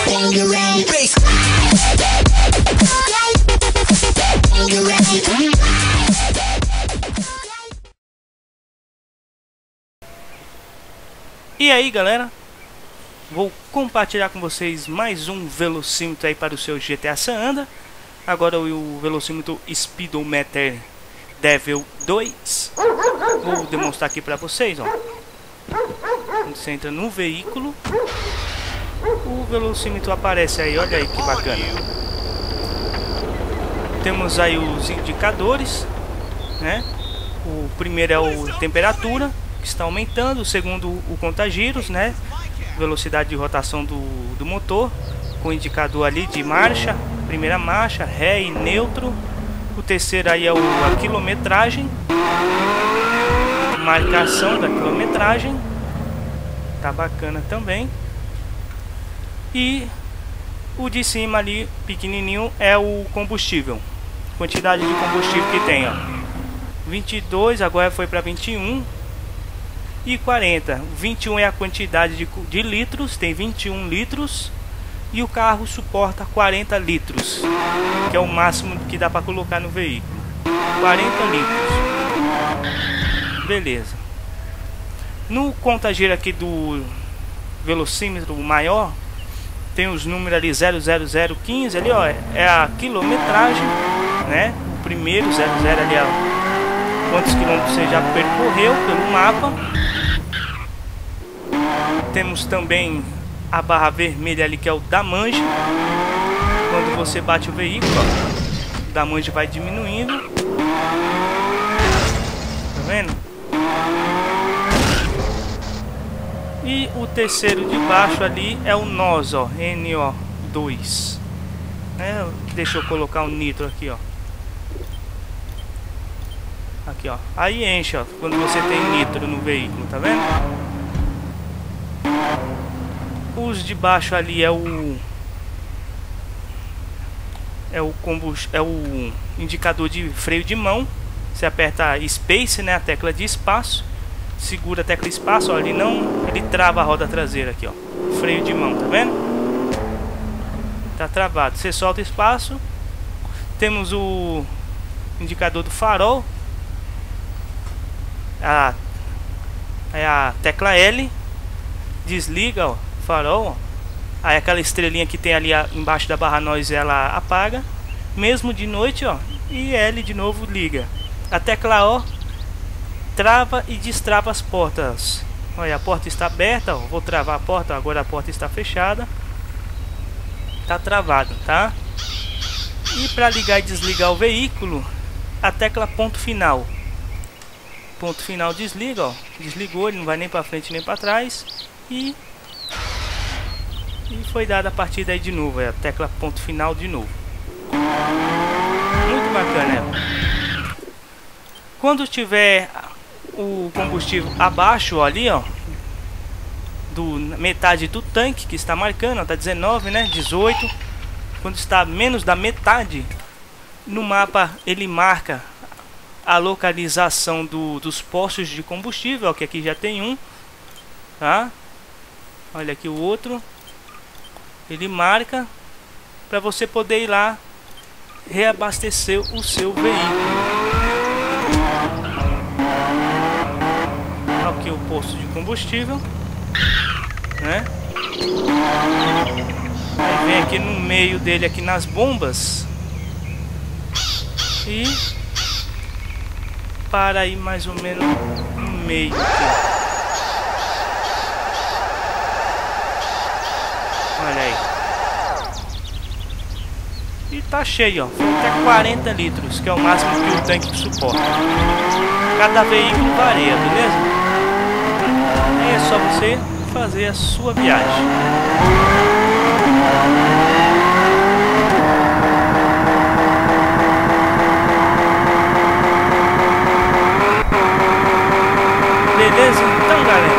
E aí galera, vou compartilhar com vocês mais um velocímetro aí para o seu GTA San Andreas. Agora o velocímetro Speedometer Level 2. Vou demonstrar aqui para vocês, ó. Quando você entra no veículo, o velocímetro aparece aí, olha aí que bacana. Temos aí os indicadores, né? O primeiro é o temperatura, que está aumentando. O segundo, o conta-giros, né? Velocidade de rotação do motor, com indicador ali de marcha, primeira marcha, ré e neutro. O terceiro aí é a quilometragem, marcação da quilometragem, tá bacana também. E o de cima ali, pequenininho, é o combustível, quantidade de combustível que tem, ó. 22, agora foi para 21 e 40. 21 é a quantidade de litros, tem 21 litros. E o carro suporta 40 litros, que é o máximo que dá para colocar no veículo. 40 litros. Beleza. No conta-giro aqui do velocímetro maior, tem os números ali 00015 ali, ó, é a quilometragem, né? O primeiro 00 ali, ó, quantos quilômetros você já percorreu pelo mapa. Temos também a barra vermelha ali, que é o damage. Quando você bate o veículo, ó, o damage vai diminuindo. Tá vendo? E o terceiro de baixo ali é o NOS, ó, NO2. Deixa eu colocar o nitro aqui, ó. Aqui, ó. Aí enche, ó, quando você tem nitro no veículo, tá vendo? Os de baixo ali é o indicador de freio de mão. Você aperta Space, né, a tecla de espaço, segura a tecla espaço, ó, ele trava a roda traseira aqui, ó. Freio de mão, tá vendo? Tá travado. Você solta espaço. Temos o indicador do farol. É a tecla L. Desliga, ó, farol, ó. Aí aquela estrelinha que tem ali embaixo da barra nós, ela apaga mesmo de noite, ó. E L de novo liga. A tecla O trava e destrava as portas. Olha, a porta está aberta, ó. Vou travar a porta, agora a porta está fechada. Tá travado, tá? E para ligar e desligar o veículo, a tecla ponto final. Ponto final desliga, ó. Desligou, ele não vai nem para frente nem para trás. E foi dada a partida aí de novo, é a tecla ponto final de novo. Muito bacana, né? Quando tiver o combustível abaixo, ó, ali, ó, metade do tanque, que está marcando, ó, tá 19, né, 18. Quando está menos da metade, no mapa ele marca a localização dos postos de combustível, ó, que aqui já tem um, tá? Olha aqui o outro. Ele marca para você poder ir lá reabastecer o seu veículo. Aqui o posto de combustível, né? Aí vem aqui no meio dele, aqui nas bombas, e para aí mais ou menos no meio aqui. Olha aí. E tá cheio, ó. Foi até 40 litros, que é o máximo que o tanque suporta. Cada veículo varia, beleza? Aí é só você fazer a sua viagem. Beleza? Então, galera,